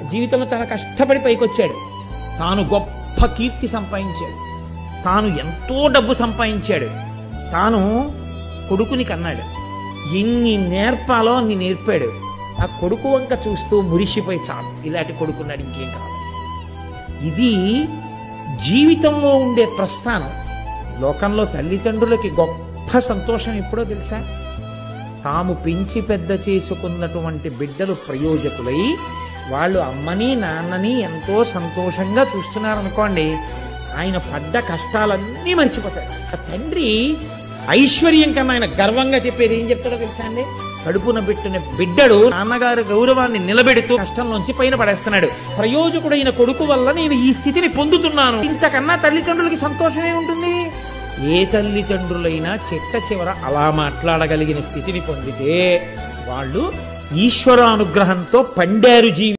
జీవితంలో చాలా కష్టపడి పైకొచ్చాడు. తాను గొప్ప కీర్తి సంపాదించాడు, తాను ఎంతో డబ్బు సంపాదించాడు, తాను కొడుకుని కన్నాడు. ఎన్ని నేర్పాలో అన్ని నేర్పాడు. ఆ కొడుకు వంక చూస్తూ మురిసిపోయి చాలు, ఇలాంటి కొడుకున్నాడు, ఇంకేం కావాలి. ఇది జీవితంలో ఉండే ప్రస్థానం. లోకంలో తల్లిదండ్రులకి గొప్ప సంతోషం ఎప్పుడో తెలుసా? తాము పెంచి పెద్ద చేసుకున్నటువంటి బిడ్డలు ప్రయోజకులై వాళ్ళు అమ్మని నాన్నని ఎంతో సంతోషంగా చూస్తున్నారనుకోండి, ఆయన పడ్డ కష్టాలన్నీ మర్చిపోతాడు. ఆ తండ్రి ఐశ్వర్యం కన్నా ఆయన గర్వంగా చెప్పేది ఏం చెప్తాడో తెలుసా అండి? కడుపున పెట్టిన బిడ్డడు నాన్నగారి గౌరవాన్ని నిలబెడుతూ కష్టంలోంచి పైన పడేస్తున్నాడు. ప్రయోజకుడైన కొడుకు వల్ల నేను ఈ స్థితిని పొందుతున్నాను. ఇంతకన్నా తల్లిదండ్రులకి సంతోషమే ఉంటుంది. ఏ తల్లిదండ్రులైనా చిట్ట చివర అలా మాట్లాడగలిగిన స్థితిని పొందితే వాళ్ళు ఈశ్వరానుగ్రహంతో పండారు జీవి